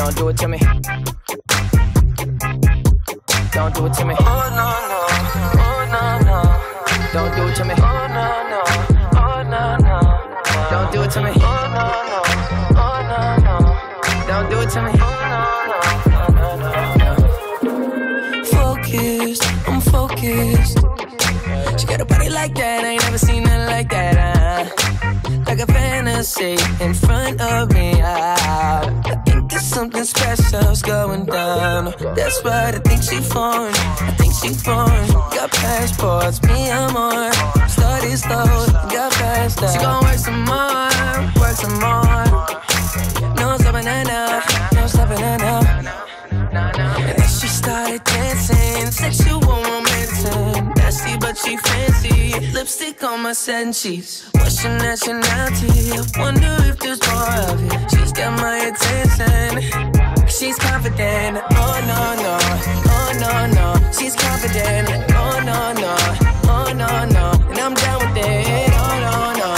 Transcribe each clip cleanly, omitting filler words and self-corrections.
Don't do it to me. Don't do it to me. Oh no no, oh no no. Don't do it to me. Oh no no, oh no no. Don't do it to me. Oh no no, oh no no. Don't do it to me. Oh no no. Focused, I'm focused. She got a body like that, I ain't never seen nothing like that. Like a fantasy in front of me. I think there's something special's going down. That's right, I think she foreign. I think she foreign. Got passports, me I'm on. Started slow, got fast. She gon' work some more, work some more. No stopping her now, no stopping her now. And then she started dancing, sexual romancing. Nasty but she fancy, lipstick on my satin sheets. What's your nationality? I wonder if there's more of it. She's got my attention. She's confident. Oh no no, oh no no. She's confident. Oh no no, oh no no. And I'm down with it. Oh no no.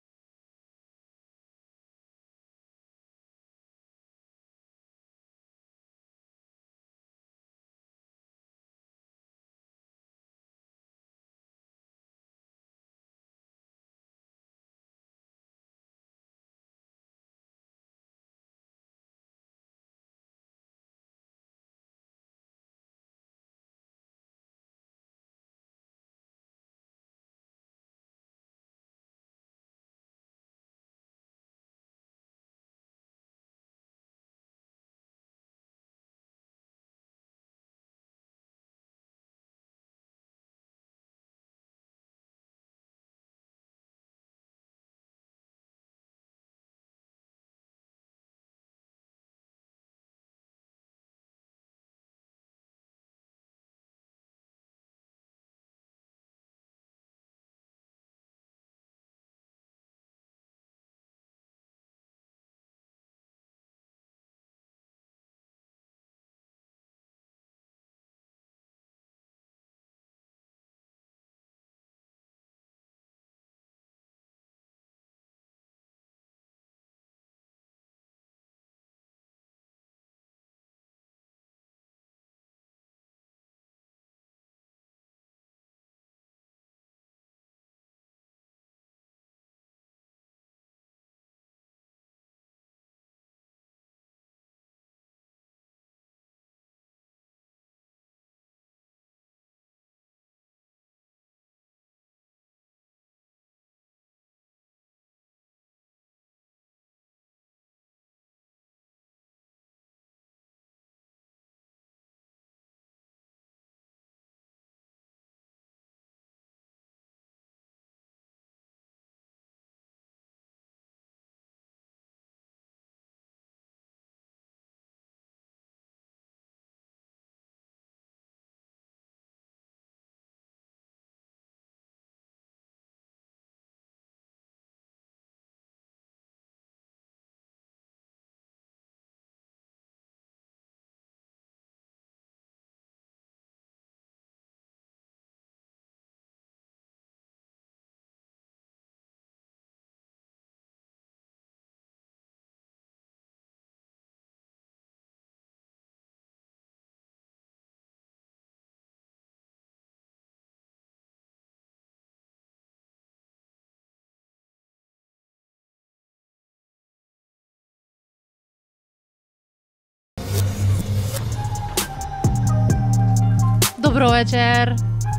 Добро вечер!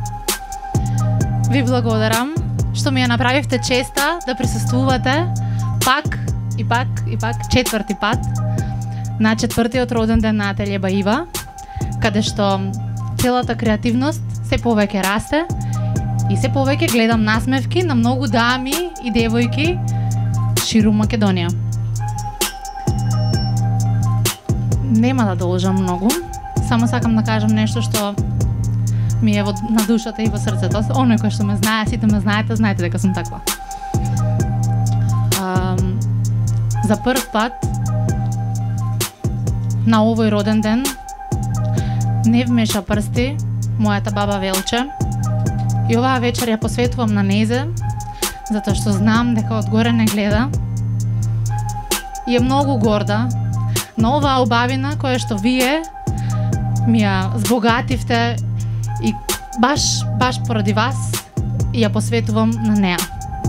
Ви благодарам што ми ја направивте честа да присуствувате пак и пак и пак четврти пат на четвртиот роден ден на Ателје Баива, каде што целата креативност се повеќе расте и се повеќе гледам насмевки на многу дами и девојки ширум Македонија. Нема да должам многу, само сакам да кажам нешто што ми е на душата и во срцето. Оној кој што ме знае, сите ме знаете, знаете дека сум таква. За прв пат на овој роден ден не вмеша прсти мојата баба Велче и оваа вечер ја посветувам на незе, затоа што знам дека одгоре не гледа и е многу горда на оваа убавина која што вие ми ја збогативте и баш поради вас и ја посветувам на неа.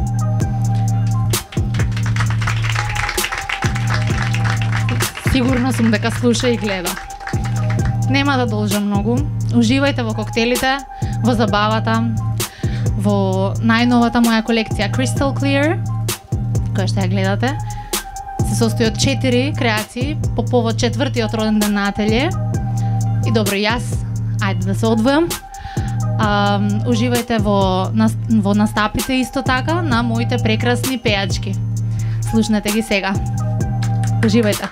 Сигурна сум дека слуша и гледа. Нема да должам многу. Уживајте во коктелите, во забавата, во најновата моја колекција Crystal Clear, која што ја гледате. Се состои од 4 креации по повод 4-тиот роден ден на Ателје. И добро, јас, ајде да се одвојам. Уживајте во настапите исто така на моите прекрасни пејачки. Слушнете ги сега. Уживајте.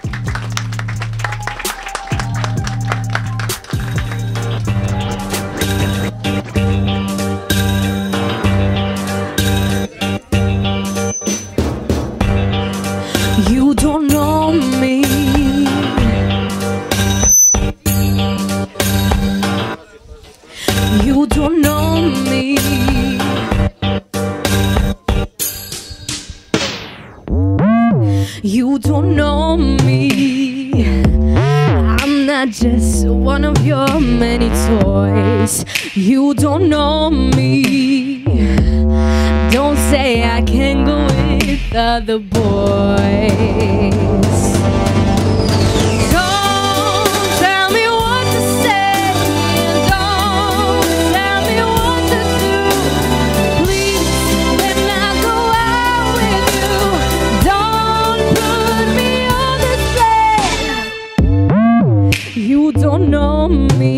You don't know me. You don't know me. You don't know me. I'm not just one of your many toys. You don't know me. Don't say I can't go with other boys. Don't tell me what to say, and don't tell me what to do. Please let me go out with you. Don't put me on display. You don't know me.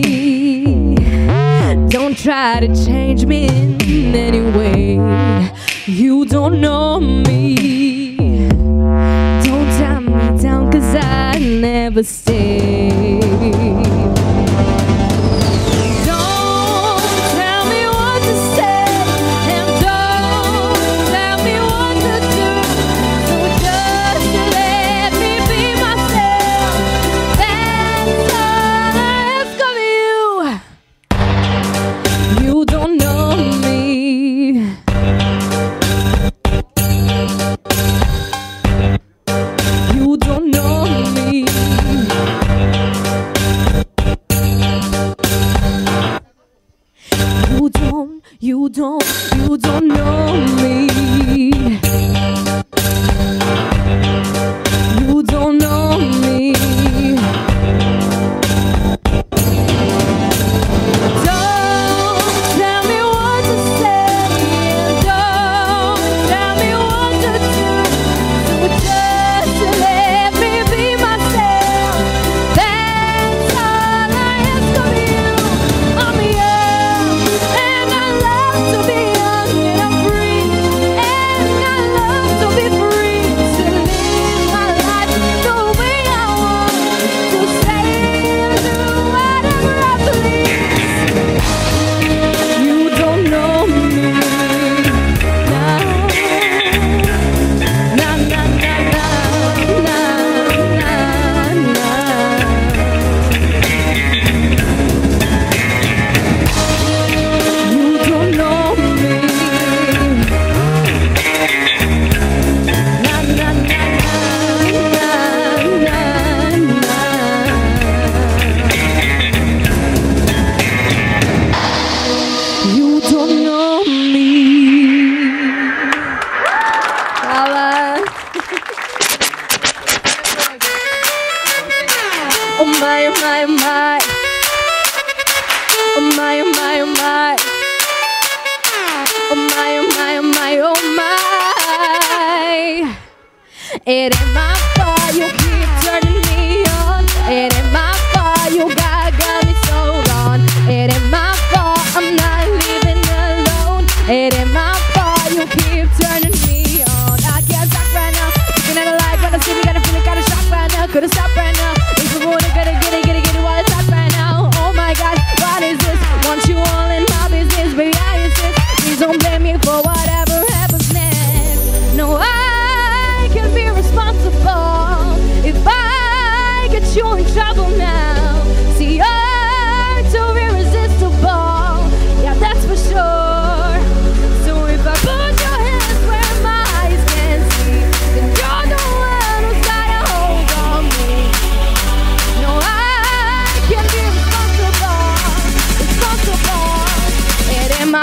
Don't try to change me in any way. You don't know me. Don't tie me down, 'cause I never stay. Don't tell me what to say, and don't tell me what to do. So just let me be myself. That's all I ask of you. You don't know me. You don't know me. You don't know me. You don't know me. Don't tell me what to say, don't tell me what to do. So just let me be myself. That's all I ask of you. I'm young and I love to be young, and I'm free and I love to be free. To live my life the way I want, to say and do whatever I please. You don't know me. Nah, nah, nah, nah, nah, nah, nah. You don't know me. Nah, nah, nah, nah, nah, nah. You don't know me. Fala. Oh my, oh my, oh my. Oh my, oh my, oh my. Oh my, oh my, oh my, oh my. It ain't my fault you keep turning me on. It ain't my fault you got me so wrong. It ain't my fault I'm not living alone. It ain't my fault you keep turning me on. I can't stop right now. Looking at a light, when I see me, gotta feel it, gotta shock right now. Couldn't stop right now. If you wanna get it while it's hot right now. Oh my God, what is this? Want you all in my business, baby, I insist. Please don't blame me for whatever happens next. No, I can be responsible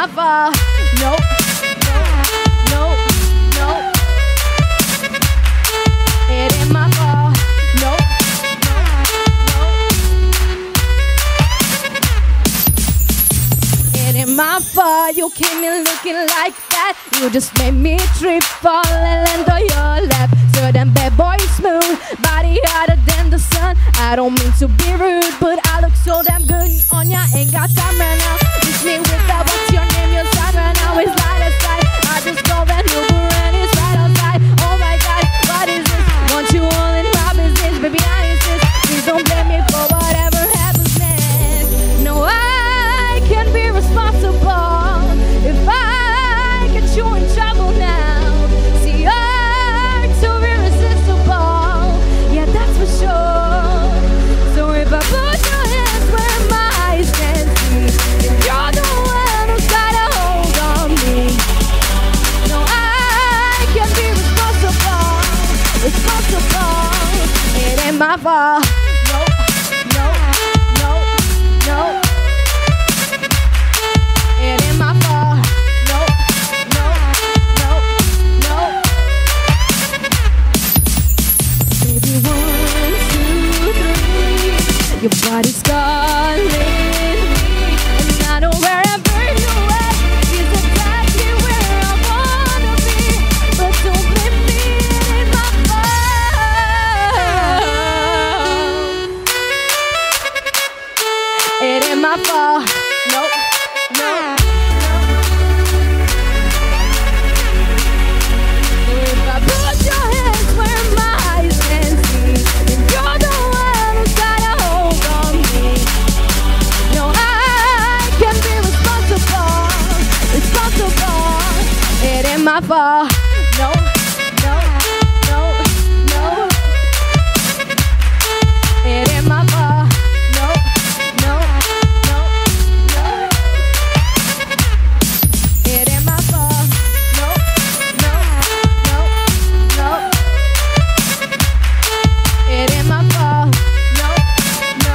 my fault. Nope, nope, nope. It ain't my fault. Nope, nope. It ain't my fault. You came in looking like that. You just made me trip, fall and land on your lap. So them bad boy smooth, body hotter than the sun. I don't mean to be rude, but I look so damn good on ya. Ain't got time right now. Miss me with that. What's your name? Your sign right now is light aside. I just go that Uber and it's right outside. Oh my God, what is this? Want you all in my business, baby? I insist. Please don't blame me for whatever happens next. No, I can't be responsible if I get you in trouble now. See, you're so irresistible. Yeah, that's for sure. So if I put your hands where my eyes can see, if you're the one who's got a hold on me, no, I can't be responsible. It ain't my fault. No, no, no, no. It ain't my fault. No, no, no, no. Baby, 1, 2, 3. Your body's calling me, and I know wherever you at is exactly where I wanna be. But don't blame me, it ain't my fault. It ain't my fault. Nope, no. If I put your hands where my eyes can see, and you're the one who's got a hold on me, no, I can be responsible. It ain't my fault. No, no, no, no. It ain't my fault. No, no, no, no. It ain't my fault. No, no, no, no. It ain't my fault. No, no.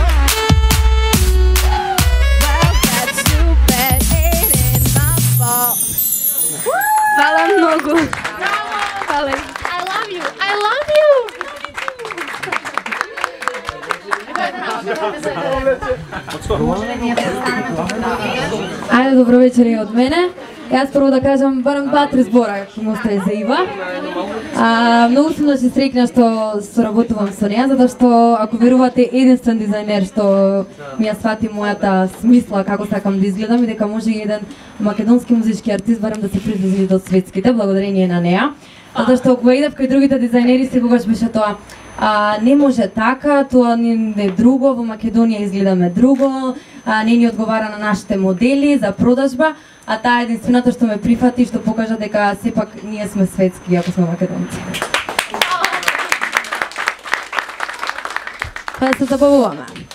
Well, that's too bad. It ain't my fault. Fala много. Fala aí. I love you. I love you. Ајде, добро вечер и од мене. Јас прво да кажам барам 2-3 збора ќе му остае за Ива. Многу сум да се среќна што соработувам со неја, затоа што ако верувате единствен дизајнер што ми ја свати мојата смисла како сакам да изгледам и дека може и еден македонски музички артист барем да се приближи до светските, благодарение на неја. Затоа што кога идев кај другите дизајнери секогаш беше тоа не може така, тоа не е друго, во Македонија изгледаме друго, не ни одговара на нашите модели за продажба, а таа е единствената што ме прифати, што покажа дека сепак ние сме светски ако сме македонци. Па да се забавуваме.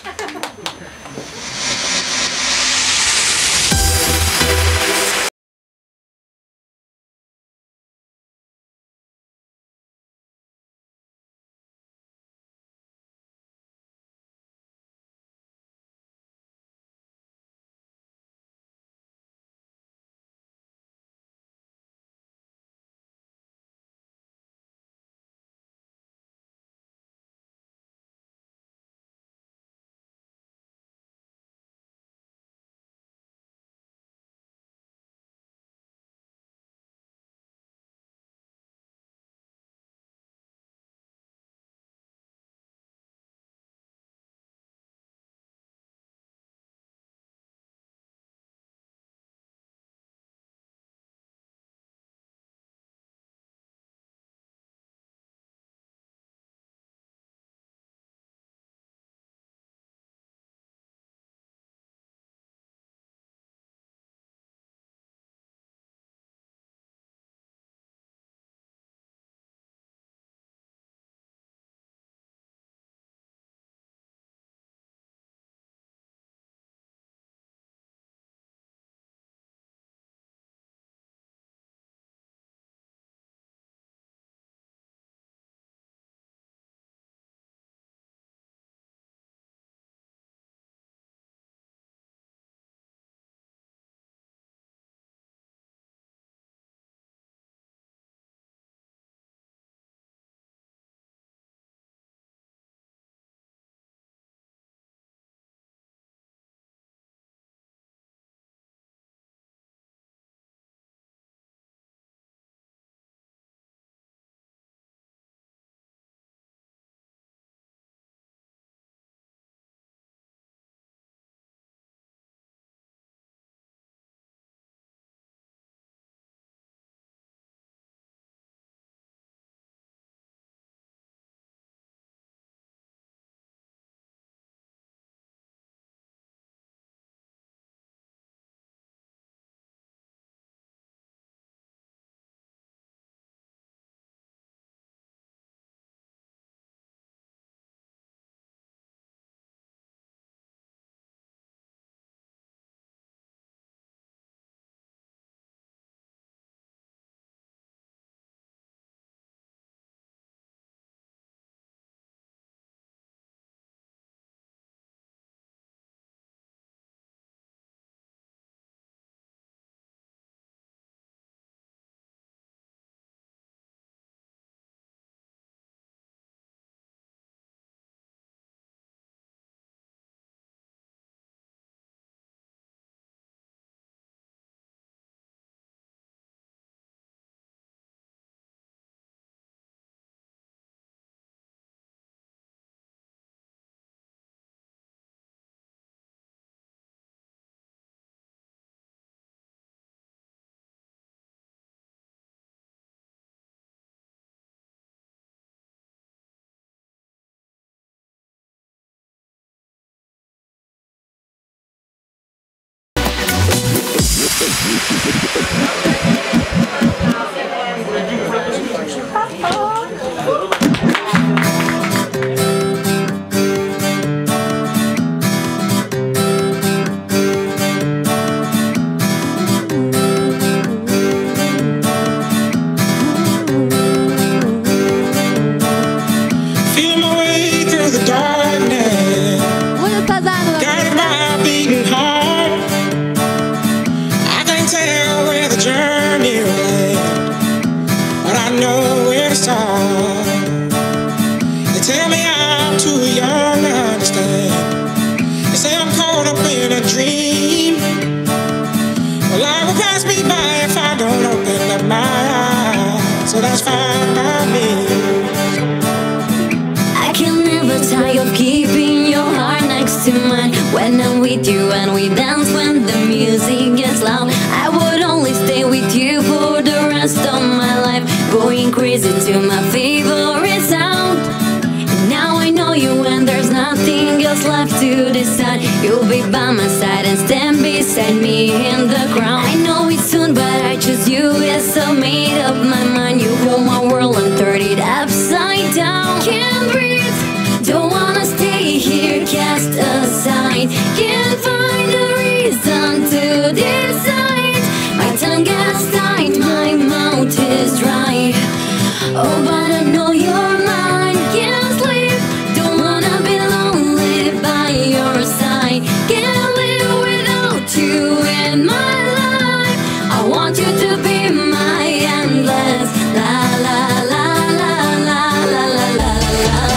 When I'm with you and we dance when the music gets loud, I would only stay with you for the rest of my life, going crazy to my favorite sound. And now I know you and there's nothing else left to decide. You'll be by my side and stand beside me in the crowd. I know it's soon but I choose you, yes I made up my mind. You hold my world and turn it upside down. Can't breathe, don't wanna stay here, cast aside. Can't find a reason to decide. My tongue gets tied, my mouth is dry. Oh, but I know you're mine. Can't sleep, don't wanna be lonely by your side. Can't live without you in my life. I want you to be my endless la la la la la la la la la.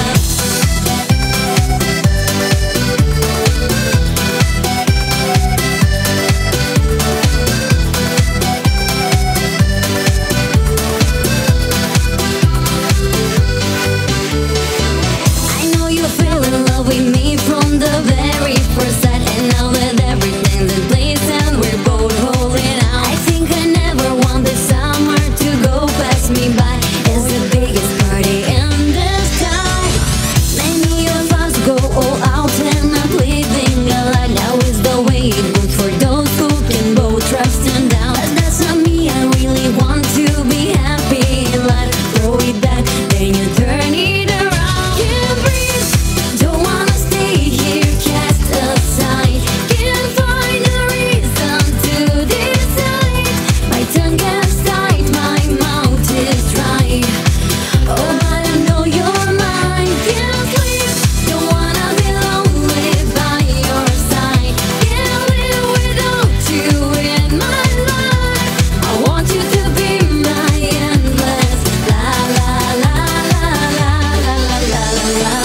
With me from the very first sight, and now that everything's in place and we're both holding out, I think I never want this summer to go past me by. It's the biggest party in this town. Many of us go all out and not living a lie. Now is the way it goes for those who can both trust and doubt. But that's not me, I really want to be happy in life. Throw it back, then you turn it around. Can't breathe, don't wanna stay here, cast aside. Can't find a reason to decide. My tongue gets tied, my mouth is dry. Oh, but I know you're mine. Can't sleep, don't wanna be lonely by your side. Can't live without you in my life. I want you to be my endless la la la la la la la la la.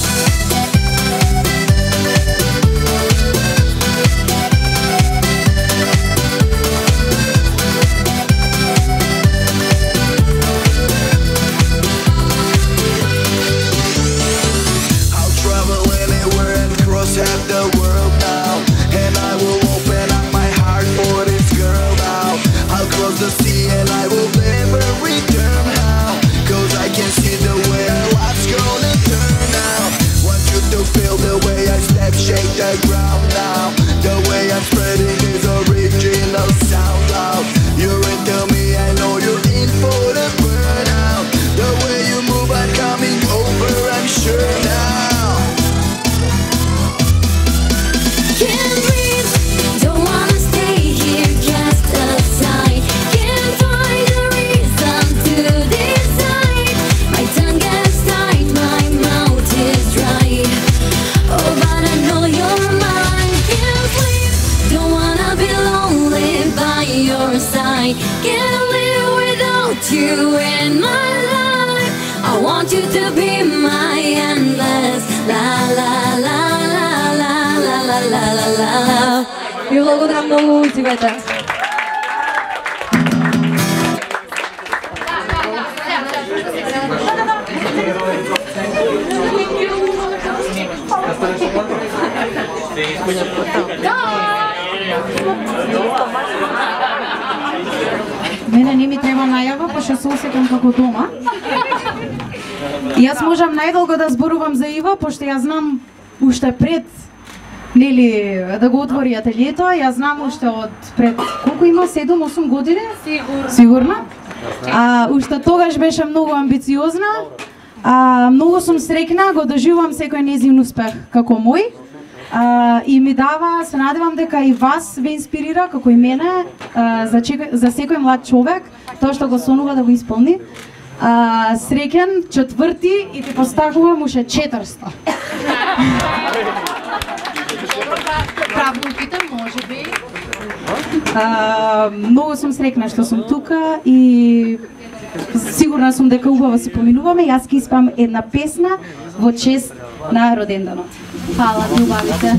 I'll travel anywhere and cross half the world now, and I will open up my heart for this girl now. I'll cross the sea and I will never return now, cause I can see the way our life's gonna turn now. Want you to feel the way I step, shake the ground now. The way I'm spreading this original sound loud. You're into me, I know you're in for the burnout. The way you move, I'm coming over, I'm sure now. Can't breathe, don't wanna stay here, cast aside. Can't find a reason to decide. My tongue gets tied, my mouth is dry. Oh, but I know you're mine. Can't sleep, don't wanna be lonely by your side. Can't live without you in my life. I want you to be my endless la la la la la la la la la la. Ви благодарам многу, живете. Мене не ми треба најава, пошто се осеќам како дома. И јас можам најдолго да зборувам за Ива, пошто ја знам уште пред нели да го отвори ателието. Ја знам уште од пред колку има 7-8 години? Сигурно. Уште тогаш беше многу амбициозна. Многу сум среќна, го доживувам секој нејзин успех како мој. И ми дава, се надевам дека и вас ве инспирира, како и мене, за секој млад човек, тоа што го сонува да го исполни. Среќен, 4 и ти постакувам уште 400. Правно питам, може би. Многу сум среќна што сум тука и сигурна сум дека убаво се поминуваме. Јас ќе испам една песна во чест на роденданот. Фала, љубавите.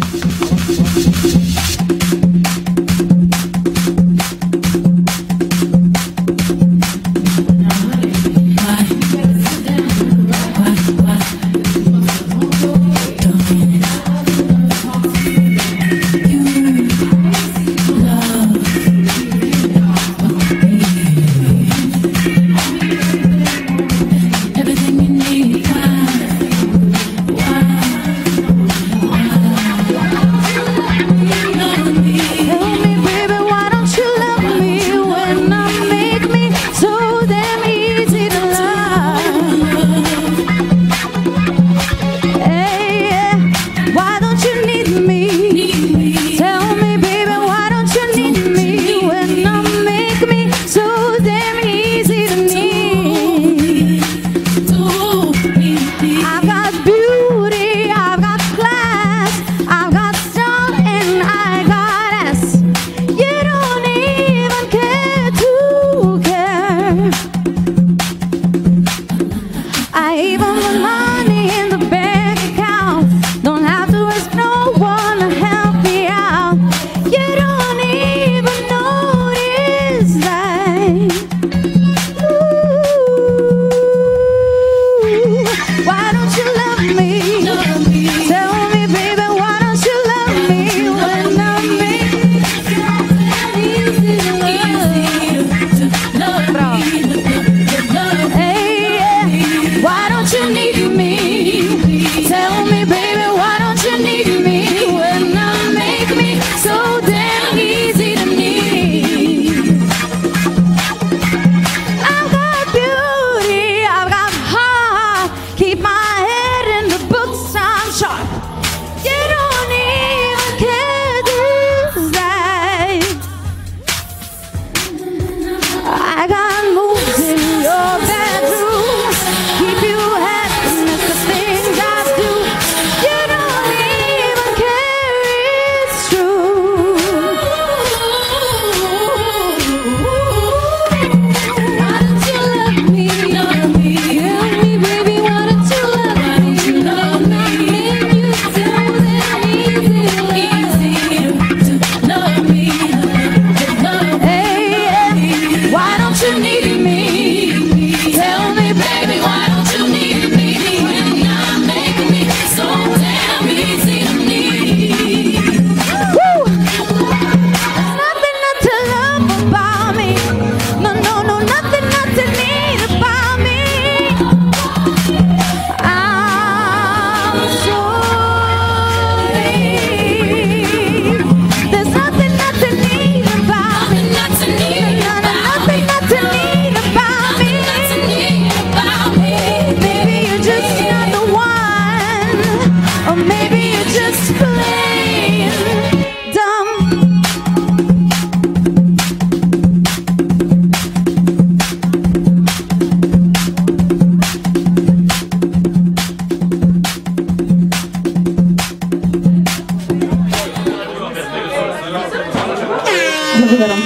Благодарам.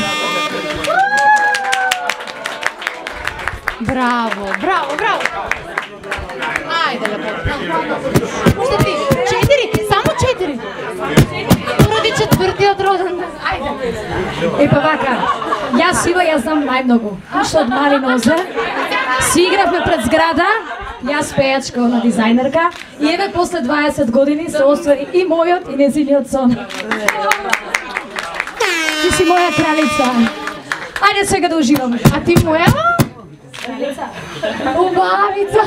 Браво, браво, браво. Ајде, лепо. Уште 3, 4, само 4. Поради 4-тиот роден. Ајде. Па вака, јас знам најмногу. Уште од мали нозе си игравме пред зграда, јас пејачка, она дизајнерка, и еве после 20 години се оствари и мојот и незиниот сон. Ти си моја кралица. Ајде сега да уживаме. А ти моја? Кралица. Убавица.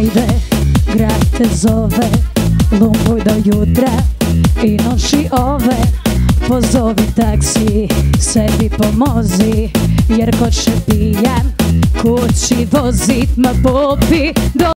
Ajde, grad te zove, lumbuj do jutra i noći ove. Pozovi taksi, sebi pomozi, jer ko će pijan kući vozit, ma popi do...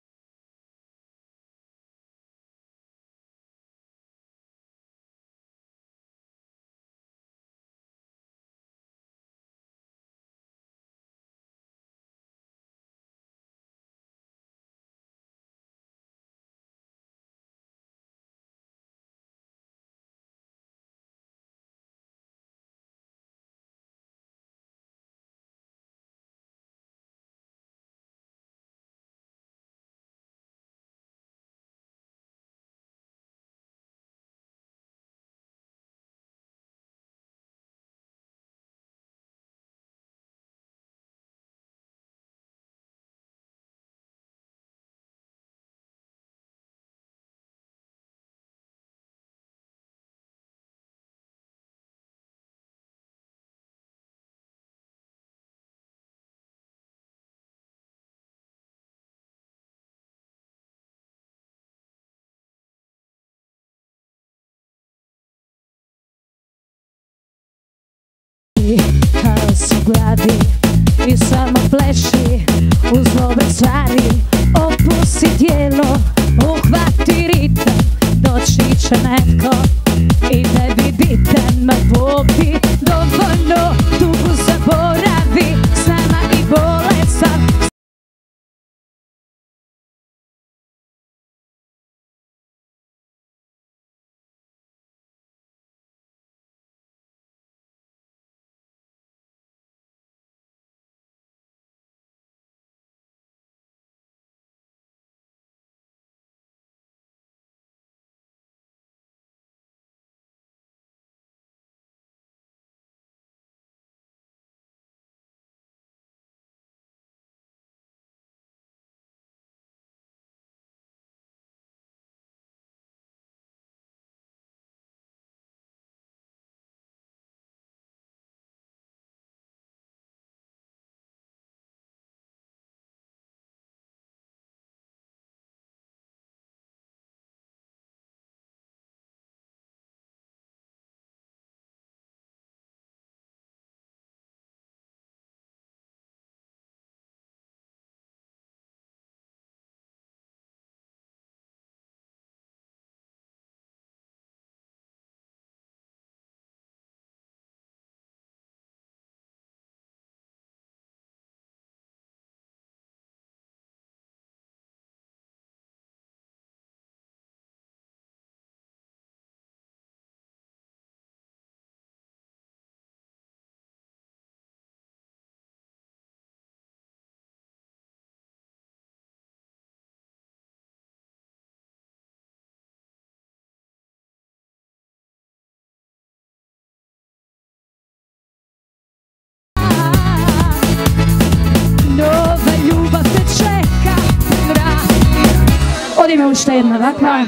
Haos u glavi i samo pleši uz ove stvari. Opusti tijelo, uhvati ritam, doći će netko i tebi bitan. Ma popi dovoljno, tugu zaboravi, sama i bolestan. Nova ljubav te čeka, odi me ušte jedna, dakle.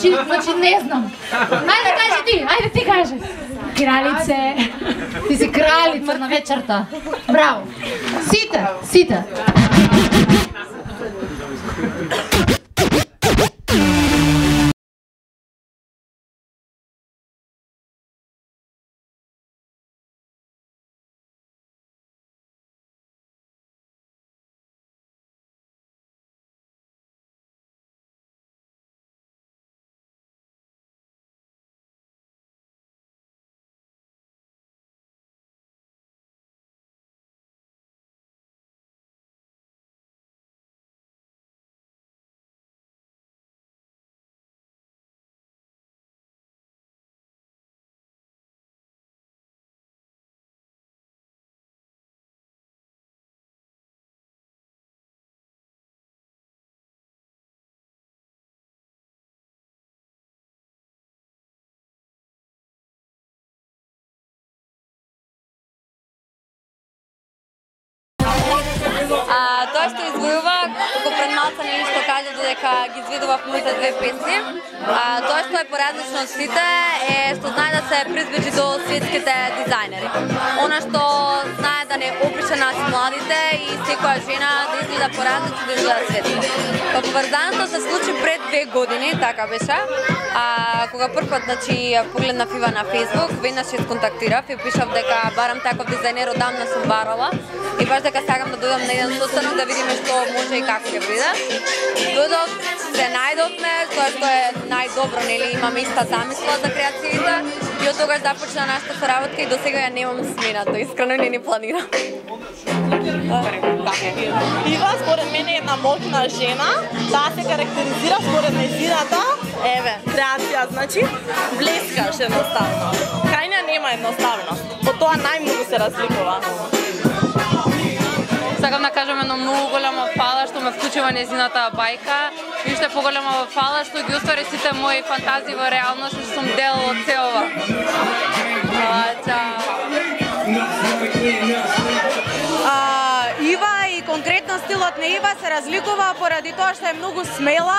Значи не знам. Ајде кажи ти, ајде ти кажи. Кралице. Ти си кралица на вечерта. Браво. Сите. Тоа што извојува, како пред малца што кажа додека ги изведува в моите две песни, тоа што е поразлично од сите е што знае да се приближи до светските дизајнери. Она што знае да не опише нас младите и секоја жена да изгледа поразлично, да изгледа светло. Па поврзаното се случи пред 2 години, така беше, кога првпат погледнав Ива на Facebook, веднаш ја сконтактирав и пишав дека барам таков дизајнер, одамна сум барала и баш дека сакам да дојдам на еден состанок да видиме што може и како ќе биде. Дојдов, се најдовме, тоа што е најдобро, нели, имаме иста замисла за креациите и од тогаш започна нашата соработка и до сега ја немам сменато, искрено не ни планирам. Ива според мене е една моќна жена, таа се карактеризира според нејзината, креација, значи блескаш едноставно. Кај неа нема едноставност, по тоа најмногу се разликува. Сакам да кажам едно многу големо фала што ме вклучи во нејзината бајка и уште поголема фала што ги оствари сите мои фантазии во реалност и што сум дел од се ова. Ива и конкретно стилот на Ива се разликува поради тоа што е многу смела,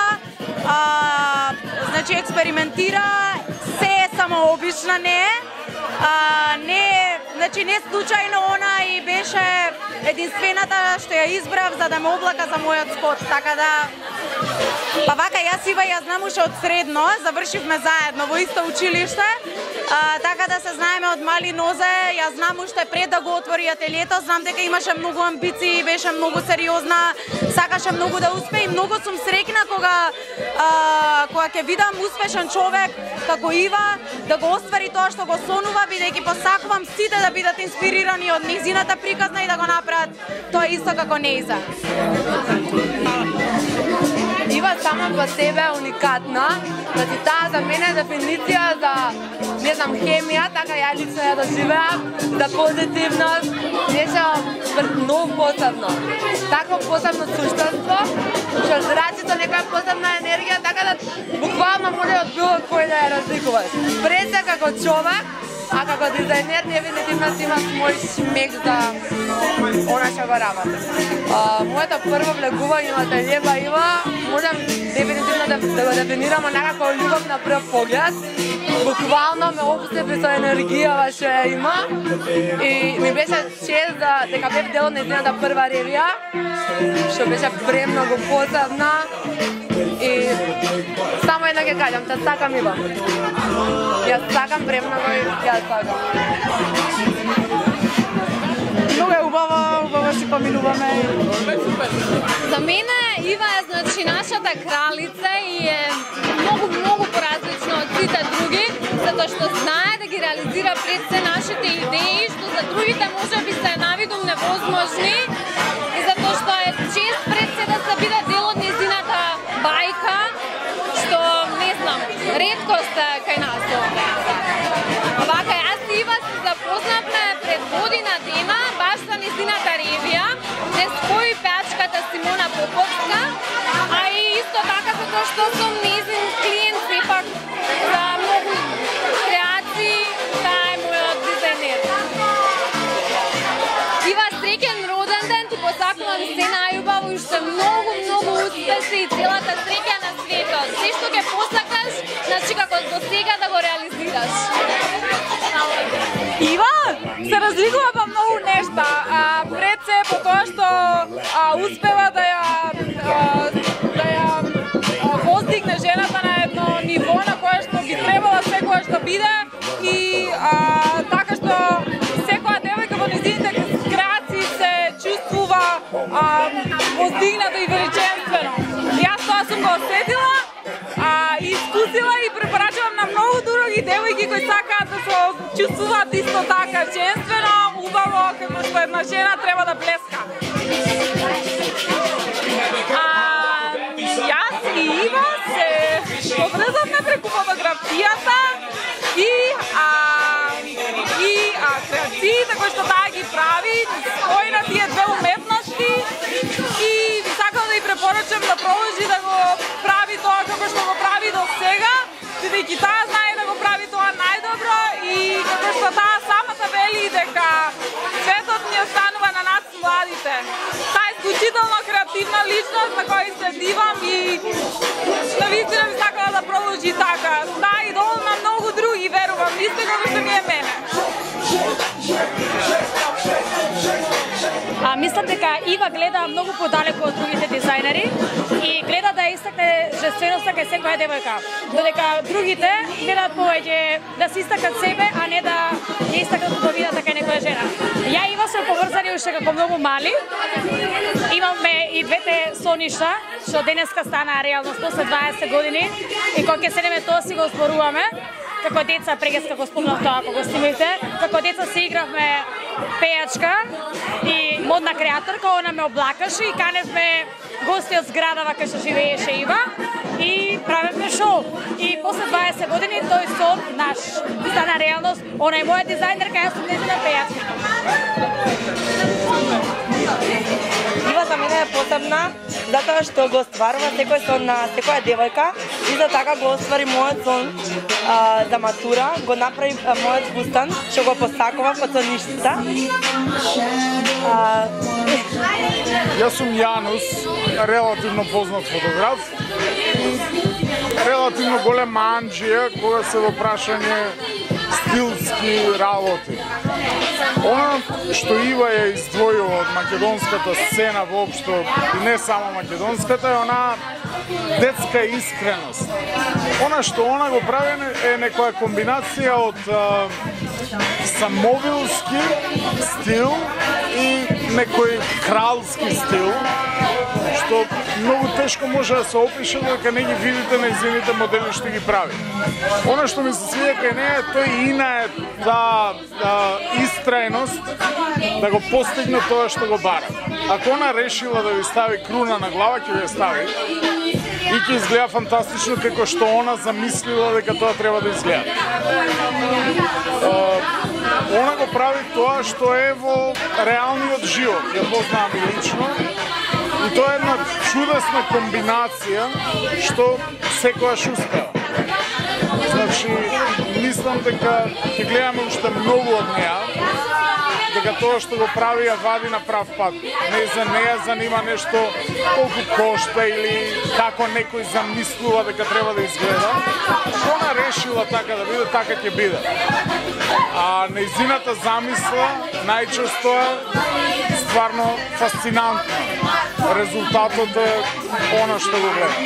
значи експериментира, се е самообична не е. Значи не случајно она и беше единствената што ја избрав за да ме облака за мојот спот, така да па вака јас Ива ја знам уште од средно, завршивме заедно во исто училиште, така да се знаеме од мали нозе, ја знам уште пред да го отвори ателието, знам дека имаше многу амбиции, беше многу сериозна, сакаше многу да успее и многу сум среќна кога ќе видам успешен човек како Ива да го оствари тоа што го сонува, бидејќи посакувам сите да бидат инспирирани од нејзината приказна и да го направат тоа исто како нејза. Ива сама по себе е уникатна, значи таа за мене е дефиниција за, не знам, хемија, така ја лично ја доживеам, за позитивност, нешто многу посебно. Такво посебно суштество, што зрачи со некоја посебна енергија, така да буквално може од било кој да ја разликуваш. Пред се како човек, а како дизајнер дефинитивно си имам мој шмек за она што го работам. Моето прво влегување на ателје Ива, можам дефинитивно да го дефинирам онака како љубов на прв поглед. Буквално ме обсепи со енергија што ја има и ми беше чест дека бев дел од нејзината прва ревија, што беше премногу посебна. И само едно ќе кажам, те сакам Ива. Јас сакам премногу и јас сакам. Многу е убава си поминуваме. За мене Ива е значи нашата кралица и е многу поразлична од сите други, затоа што знае да ги реализира пред се нашите идеи, што за другите можеби се навидум невозможни и затоа што е чест пред се да се биде дел од нејзината бајка, што не знам, реткост кај нас. Вака јас и Ива се запознавме пред година дена, баш за нејзината ревија, не спои пеачката Симона Поповска, а и исто така затоа што сум нејзин клиент, сепак за многу креации, таа е мојот дизајнер. Ива, среќен роден ден, ти посакувам се најубаво и уште многу успеши и целата среќа на светот. се што ќе посакаш, значи како до сега да го реализираш. Ива се разликува по многу нешта. Пред се по тоа што успева да ја постигне жената на едно ниво на кое што би требала секогаш да биде и така што секоја девојка во нејзините креации се чувствува постигнато и величествено. Јас тоа сум го осетила, искусила и препорачувам на многу други девојки кои сакаат да се чувствуваат исто така женствено, убаво, како што една жена треба да блеска. Јас и Ива се поврзавме преку фотографијата и креациите кои што таа ги прави, спои на тие две уметности и би сакала да ја препорачам да продолжи да го прави тоа како што го прави до сега, бидејќи таа знае да го прави тоа најдобро и како што таа самата вели дека светот ни останува на нас младите. Таа е исклучително креативна личност на која се дивам и навистина би сакала да продолжи така. Таа и долу на многу други, верувам, исто како што ми е мене. Мислам дека Ива гледа многу подалеку од другите дизајнери и гледа да истакне женственоста кај секоја девојка. Додека другите гледаат повеќе да се истакнат себе, а не да ја истакнат убавината кај некоја жена. Ја и Ива сме поврзани уште како многу мали. Имаме и двете соништа, што денеска стана реалност после 20 години и кога ќе седеме тоа си го зборуваме. Како деца, прегас како спомнав тоа кога снимите, како деца си игравме пејачка и модна креаторка, она ме облакаше и каневме гости од зградава кај што живееше Ива и правевме шоу. И после 20 години тој сон наш стана реалност. Она е моја дизајнерка, јас сум нејзина пејачка. Ива за мене е посебна, затоа што го стварува секој сон на секоја девојка и за така го оствари мојот сон за матура, го направи мојот фустан, што го посакував од соништа. Јас сум Јанус, релативно познат фотограф, релативно голема анџија кога се во прашање стилски работи. Она што Ива ја издвојува од македонската сцена воопшто, и не само македонската, е она детска искреност. Она што она го прави е некоја комбинација од самовилски стил и некој кралски стил, што многу тешко може да се опише дека не ги видите нејзините модели што ги прави. Она што ми се свиѓа кај неја, тој ина е истрајност да го постигне тоа што го бара. Ако она решила да ви стави круна на глава, ќе ја стави и ќе изгледа фантастично како што она замислила дека тоа треба да изгледа. Она го прави тоа што е во реалниот живот, ја познавам и лично. И тоа е една чудесна комбинација што секојаш успева. Значи, мислам дека ќе гледаме уште многу од неја, дека тоа што го прави ја вади на прав пат. Не за неја занима нешто колку кошта или како некој замислува дека треба да изгледа. Она решила така да биде, така ќе биде. А нејзината замисла најчесто е стварно фасцинантна. Резултатот е она што го гледа.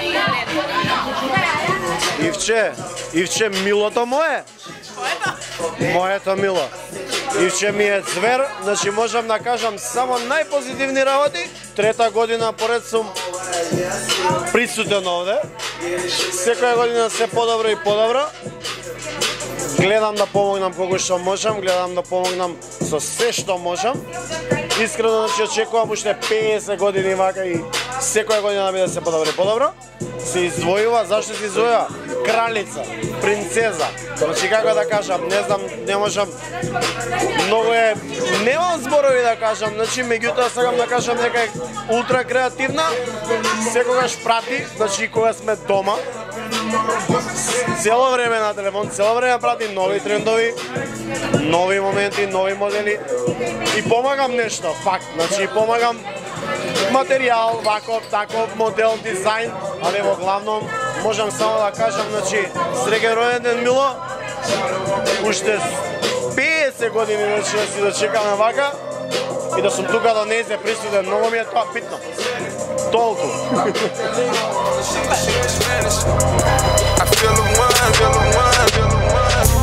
Ивче, милото мое? Моето мило. Ивче ми е звер, значи можам да кажам само најпозитивни работи. 3-та година поред сум присутен овде. Секоја година се подобро и подобро. Гледам да помогнам колку што можам, гледам да помогнам со се што можам. Искрено, значи, очекувам уште 50 години вака и секоја година да биде се подобро и подобро. Се издвојува, зашто се издвојува? Кралица, принцеза. Значи, како да кажам, не знам, не можам, многу е, немам зборови да кажам, значи, меѓутоа сакам да кажам дека е ултра креативна, секогаш прати, значи, кога сме дома, цело време на телефон, цело време прати нови трендови, нови моменти, нови модели и помагам нешто, факт, значи, помагам материјал, ваков, таков, модел, дизајн, але во главном можам само да кажам, значи, среќен роден ден, Мило. Уште 50 години да си дочекаме вака и да сум тука да не се присуден, многу ми е тоа битно. Толку. I feel the one,